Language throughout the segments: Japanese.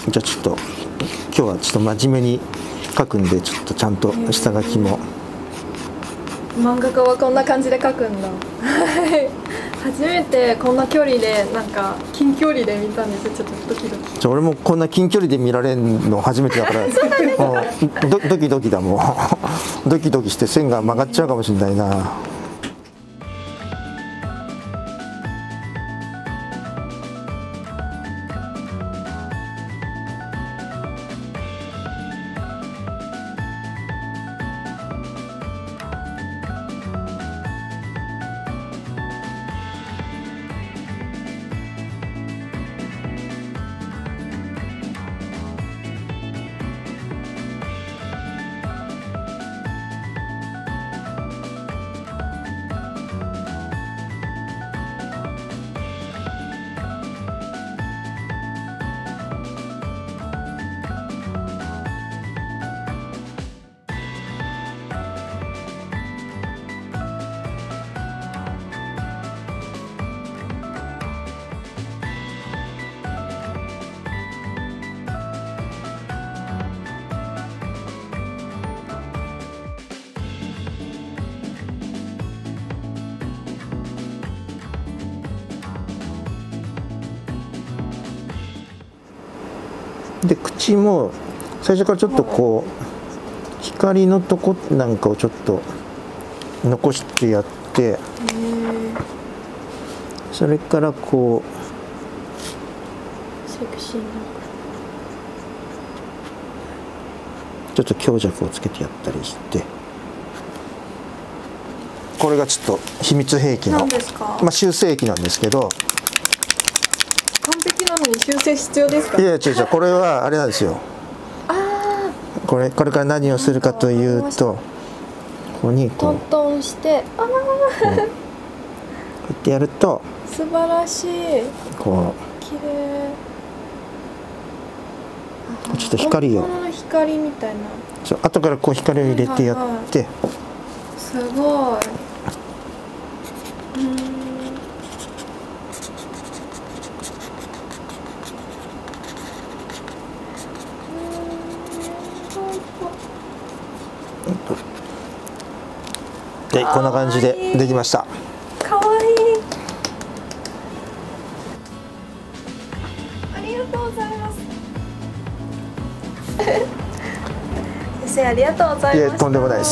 じゃあちょっと今日はちょっと真面目に描くんで、ちょっとちゃんと下書きも。 漫画家はこんな感じで描くんだ。初めてこんな距離でなんか近距離で見たんですよ。ちょっとドキドキ。 俺もこんな近距離で見られるの初めてだからドキドキだもん。ドキドキして線が曲がっちゃうかもしれないな。で口も最初からちょっとこう光のとこなんかをちょっと残してやって、それからこうセクシーなちょっと強弱をつけてやったりして、これがちょっと秘密兵器の修正液なんですけど。 完璧なのに修正必要ですか？ いや違う違う、これはあれなんですよ。これから何をするかというと、ここにこうトントンして、 こうやってやると素晴らしい。 こう綺麗。 ちょっと光を本物の光みたいな。 そう、後からこう光を入れてやって、 すごい。 でこんな感じでできました。 かわいい。ありがとうございます。先生ありがとうございました。 いえ、とんでもないです。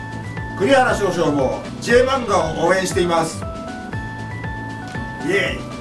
栗原少将も J 漫画を応援しています。イエーイ。